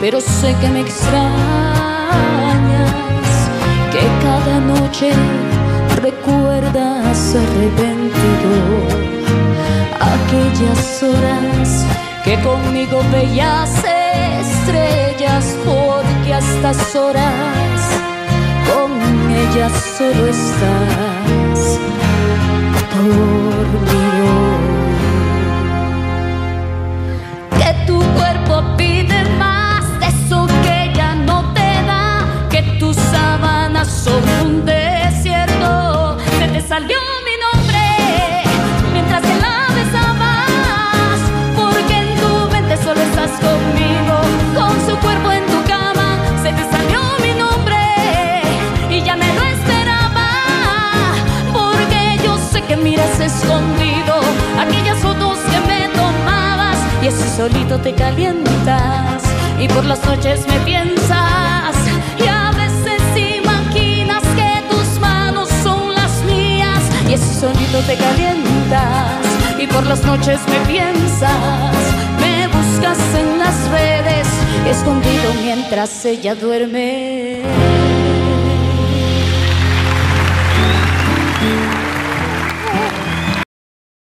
pero sé que me extrañas, que cada noche recuerdas arrepentido aquellas horas que conmigo veías estrellas, porque a estas horas con ellas solo estás dormido. Que tu cuerpo pide más de eso que ya no te da, que tus sábanas son un desierto. Se te salió mi nombre mientras que la besabas, porque en tu mente solo estás conmigo, con su cuerpo en tu cama. Se te salió mi nombre y ya me lo esperaba, porque yo sé que miras escondido aquellas fotos que me tomabas, y así solito te calientas y por las noches me piensas, y a veces imaginas que tus manos son las mías, y así solito te calientas y por las noches me piensas. Me buscas en las redes escondido mientras ella duerme.